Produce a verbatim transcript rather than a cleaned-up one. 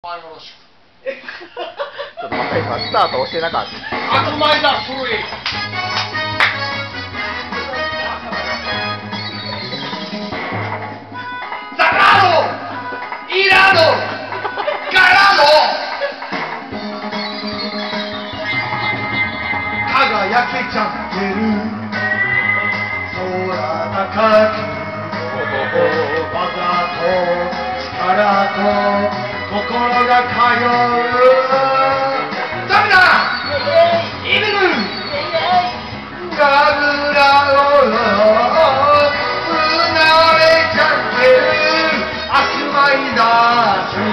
前よろしく。 ちょっと待って、今スタート教えなかった。 あと前だ、それ。Sacado, irado, ganado. 輝けちゃってる空高く技と力と心が通うダメだイビルガブラをうなれちゃってる悪魔になす